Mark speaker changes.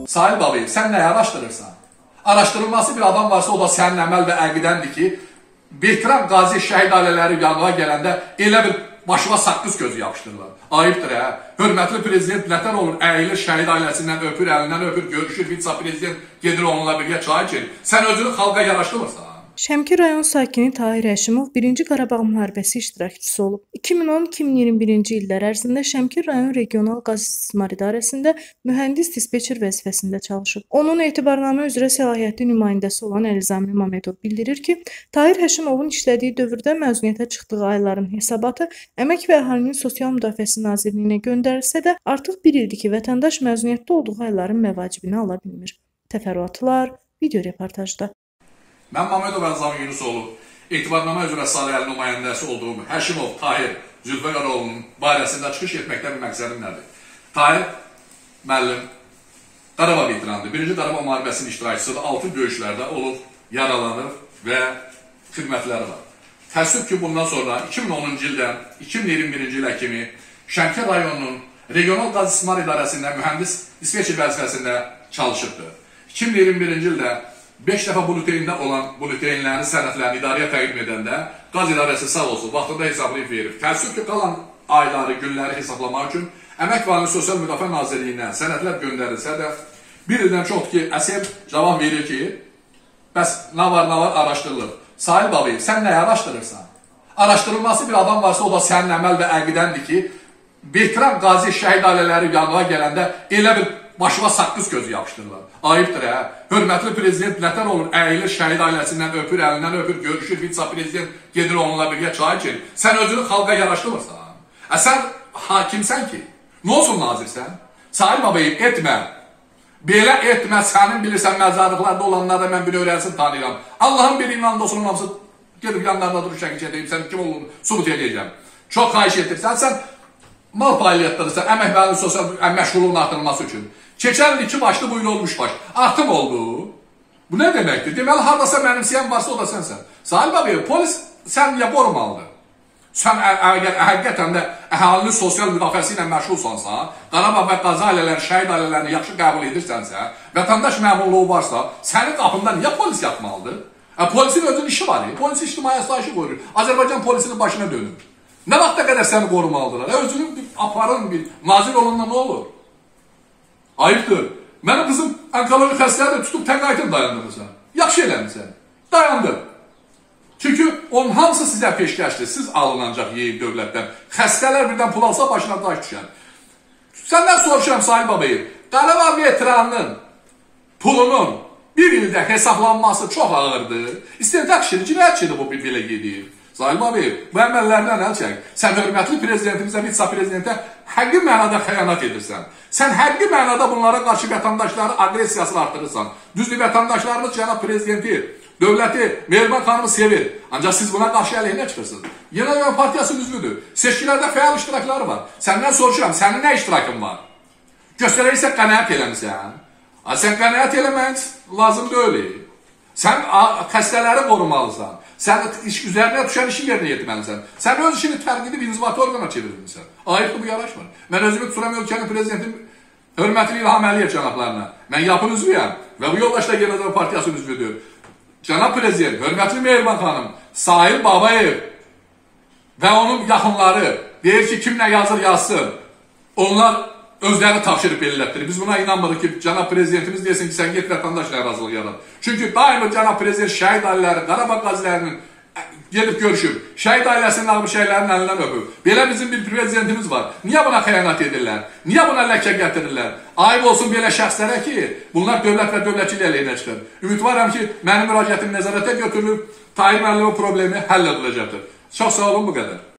Speaker 1: Sahil Babayev, sən nəyi araşdırırsan? Araşdırılması bir adam varsa o da sənin əməl və əqidəndir ki, Behtiram Qazi şəhid ailələri yanına gələndə elə bir başıma saqqız gözü yapışdırırlar. Ayıbdır hə? Hörmətli prezident nətər olur? Əyilir şəhid ailəsindən öpür, əlindən öpür, görüşür, vitse-prezident gedir onunla birgə çay içir. Sən özünü xalqa yaraşdırmırsan.
Speaker 2: Şəmkir rayon sakini Tahir Həşimov 1-ci Qarabağ müharibəsi iştirakçısı olub. 2010-2021-ci illər ərzində Şəmkir rayon regional qaz istismar idarəsində mühəndis dispetçer vəzifəsində çalışıb. Onun etibarnamə üzrə səlahiyyətli nümayəndəsi olan Əlizami Mamedov bildirir ki, Tahir Həşimovun işlədiyi dövrdə məzuniyyətə çıxdığı ayların hesabatı Əmək və Əhalinin Sosial Müdafiəsi Nazirliyinə göndərilsə də, artıq bir ildir ki, vətəndaş məzuniyyətdə olduğu ayların məvacibini ala bilmir. Təfərrüatlar video reportajda.
Speaker 1: Mən Mamedov Əlizami Yunusoğlu, etibarnamə üzrə səlahiyyətli nümayəndəsi olduğum Həşimov Tahir Zülfüqaroğlu'nun barəsində çıxış etməkdə bir məqsədim nədir? Tahir müəllim Qarabağ veteranıdır. 1-ci Qarabağ müharibəsinin iştirakçısıdır. 6 döyüşlərdə olub, yaralanır və xidmətləri var. Təəssüf ki, bundan sonra 2010-cu ildən 2021-ci ilə kimi Şəmkir rayonunun regional qaz istismar idarəsində mühəndis dispetçer vəzifəsində çalışıbdır. 2021-ci ildə 5 dəfə bültenində olan bültenlərin sənədlərini idarəyə təqdim edəndə qaz idarəsi sağ olsun, vaxtında hesablayıb verir. Təəssüf ki, qalan ayları, günləri hesablamaq üçün Əmək və Əhalinin Sosial Müdafiə Nazirliyinə sənədlər göndərilsə də, bir ildən çoxdur ki, əsər cavab verir ki, bəs nə var araşdırılır. Sahil Babayev, sən nəyi araşdırırsan? Araşdırılması bir adam varsa o da sənin əməl və əqidəndir ki, Behtiram Qazi şəhid ailələri yanına gələndə elə bir başıma saqqız gözü yapışdırırlar. Ayıbdır hə? Hörmətli prezident nətər olur? Əyilir şəhid ailəsindən öpür, əlindən öpür, görüşür, vitse-prezident gedir onunla birgə çay içir. Sən özünü xalqa yaraşdırmırsan. Sən hakimsən ki, nə olsun nazirsən? Sahil Babayev, etmə. Belə etmə, sənin bilirsən məzarlıqlarda olanlarda mən bir öyrənsin tanıyıram. Allahın bir imanında olsun, hamısı gedib yanlarında durur şəkil edeyim, sən kim olduğunu subut edəcəm. Çox xahiş edirsən, sən mal fəaliyyətdədirsən, əmək və əhalinin sosial məşğulluğunun artırılması üçün. Keçən il 2 başlı bu il olmuş baş. Artım oldu. Bu nə deməkdir? Deməli, haradasa mənimsəyən varsa o da sənsən. Sahil Babayev, polis sən niyə qorumalıdır? Sən əgər həqiqətən də əhalinin sosial müdafiəsi ilə məşğulsansa, Qarabağ və Qazi ailələri, şəhid ailələrini yaxşı qəbul edirsənsə, vətəndaş məmurluğu varsa, sənin qapında niyə polis yatmalıdır? Polisin özünün işi var. Polis ictimai asayişi qoyur. Azərbaycan polisinin başına dönür. Nə vaxta qədər səni qorumalıdırlar? Özünün aparın bir nazir olanda nə olur? Ayıbdır. Mənim qızım onkoloji xəstələri tutub təqaüdün dayandırırsan. Yaxşı eləmirsən. Dayandır. Çünki onun hamısı sizə peşkəşdir. Siz alınancaq yeyib dövlətdən. Xəstələr birdən pul alsa başına daş düşər. Səndən soruşuram Sahil Babayev. Qarabağ veteranının pulunun bir ildə hesablanması çox ağırdır. İstintaq işidir, cinayətçidir bu bir belə gedir. Sahil Babayev, bu əməllərdən əl çək. Sən hörmətli prezidentimizə, vitse-prezidentə həqiqi mənada xəyanət edirsən. Sən həqiqi mənada bunlara qarşı vətəndaşları aqressiyasını artırırsan. Düzdür, vətəndaşlarımız cənab prezidenti, dövləti, Mehriban xanımı sevir. Ancaq siz buna qarşı əleyhinə çıxırsınız. Yenə partiyasının üzvüdür. Seçkilərdə fəal iştirakları var. Səndən soruşuram, sənin nə iştirakın var? Göstərirsən, qənaət eləmirsən. Sən qənaət eləmək lazım deyil. Sən xəstələri qorumalısan. Sən üzərinə düşən işi yerinə yetirməlisən. Sən öz işini tərk edib inzibati orqana çevirmirsən. Ayıbdır, bu yaraşmır. Mən özümü tuturam ölkənin prezidentim hörmətli İlham Əliyev cənablarına. Mən yapın üzvüyəm və bu yoldaş da Yenə partiyasının üzvüdür. Cənab prezident, hörmətli Mehriban xanım, Sahil Babayev və onun yaxınları deyir ki, kim nə yazır yazsın. Onlar özlərini tapşırıb belirlətdirir. Biz buna inanmırıq ki, cənab prezidentimiz desin ki, sən get vətəndaşla razılıq yarat. Çünki daima cənab prezident şəhid ailələri, Qarabağ qazilərinin gedib görüşüb, şəhid ailəsinin ağır şəhidlərinin əlindən öpüb. Belə bizim bir prezidentimiz var. Niyə buna xəyanət edirlər? Niyə buna ləkə gətirirlər? Ayıb olsun belə şəxslərə ki, bunlar dövlət və dövlətçilik əleyhinə çıxır. Ümidvaram ki, mənim müraciətim nəzarətə götürülüb, Tahir müəllimin problemi həll ediləcəkdir. Çox sağ olun, bu qədər.